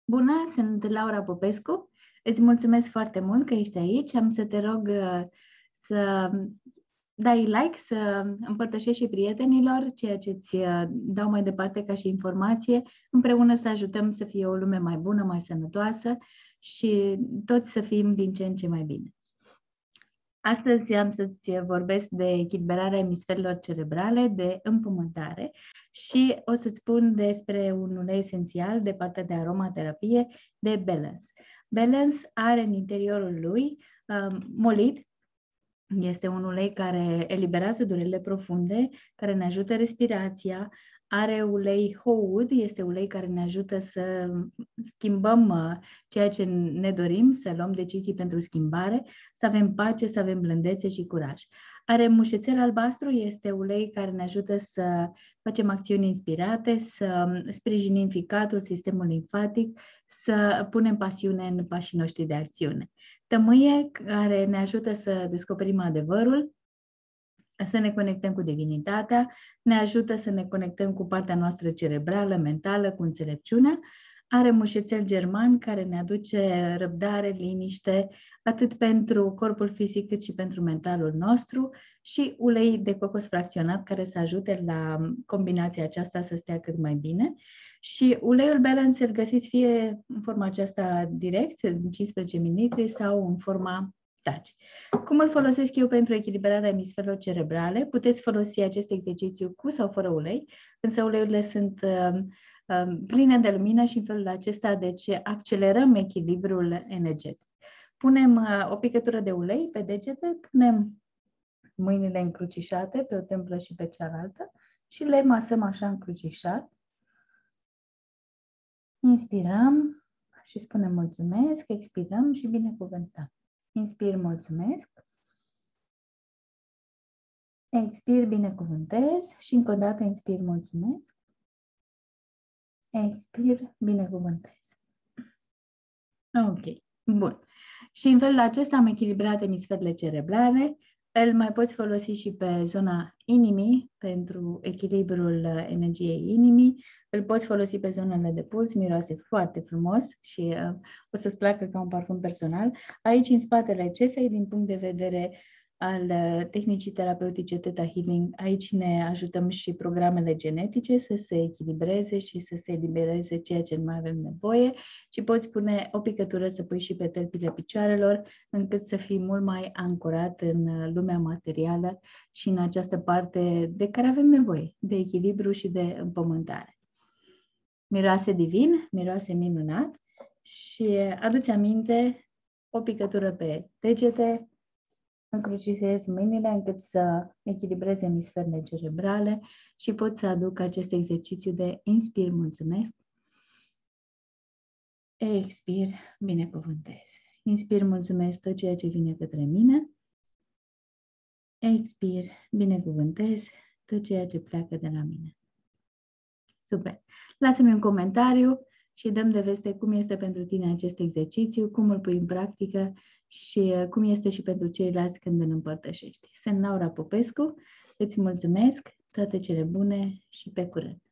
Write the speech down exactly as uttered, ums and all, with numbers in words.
Bună, sunt Laura Popescu. Îți mulțumesc foarte mult că ești aici. Am să te rog uh, să dai like, să împărtășești și prietenilor ceea ce îți uh, dau mai departe ca și informație, împreună să ajutăm să fie o lume mai bună, mai sănătoasă și toți să fim din ce în ce mai bine. Astăzi am să-ți vorbesc de echilibrarea emisferelor cerebrale, de împământare și o să spun despre un ulei esențial de partea de aromaterapie, de Balance. Balance are în interiorul lui um, molit. Este un ulei care eliberează durerile profunde, care ne ajută respirația. Are ulei Ho-Wood, este ulei care ne ajută să schimbăm ceea ce ne dorim, să luăm decizii pentru schimbare, să avem pace, să avem blândețe și curaj. Are mușețel albastru, este ulei care ne ajută să facem acțiuni inspirate, să sprijinim ficatul, sistemul limfatic, să punem pasiune în pașii noștri de acțiune. Tămâie, care ne ajută să descoperim adevărul, să ne conectăm cu divinitatea, ne ajută să ne conectăm cu partea noastră cerebrală, mentală, cu înțelepciunea. Are mușețel german care ne aduce răbdare, liniște, atât pentru corpul fizic cât și pentru mentalul nostru, și ulei de cocos fracționat care să ajute la combinația aceasta să stea cât mai bine. Și uleiul Balance îl găsiți fie în forma aceasta direct, în cincisprezece mililitri, sau în forma touch. Cum îl folosesc eu pentru echilibrarea emisferelor cerebrale? Puteți folosi acest exercițiu cu sau fără ulei, însă uleiurile sunt uh, uh, pline de lumină și în felul acesta, deci, accelerăm echilibrul energetic. Punem uh, o picătură de ulei pe degete, punem mâinile încrucișate pe o templă și pe cealaltă și le masăm așa încrucișat. Inspirăm și spunem mulțumesc, expirăm și binecuvântăm. Inspir, mulțumesc. Expir, binecuvântez și încă o dată inspir, mulțumesc. Expir, binecuvântez. Ok, bun. Și în felul acesta am echilibrat emisferele cerebrale. Îl mai poți folosi și pe zona inimii, pentru echilibrul energiei inimii. Îl poți folosi pe zonele de puls, miroase foarte frumos și uh, o să-ți placă ca un parfum personal. Aici, în spatele cefei, din punct de vedere al uh, tehnicii terapeutice Theta Healing, aici ne ajutăm și programele genetice să se echilibreze și să se elibereze ceea ce nu mai avem nevoie, și poți pune o picătură să pui și pe tălpile picioarelor, încât să fii mult mai ancorat în lumea materială și în această parte de care avem nevoie, de echilibru și de împământare. Miroase divin, miroase minunat și adu-ți aminte, o picătură pe degete, încrucișezi mâinile încât să echilibreze emisferele cerebrale și poți să aduc acest exercițiu de inspir, mulțumesc. Expir, binecuvântez. Inspir, mulțumesc tot ceea ce vine către mine. Expir, binecuvântez tot ceea ce pleacă de la mine. Super! Lasă-mi un comentariu și dăm de veste cum este pentru tine acest exercițiu, cum îl pui în practică și cum este și pentru ceilalți când îl împărtășești. Sunt Laura Popescu, îți mulțumesc, toate cele bune și pe curând!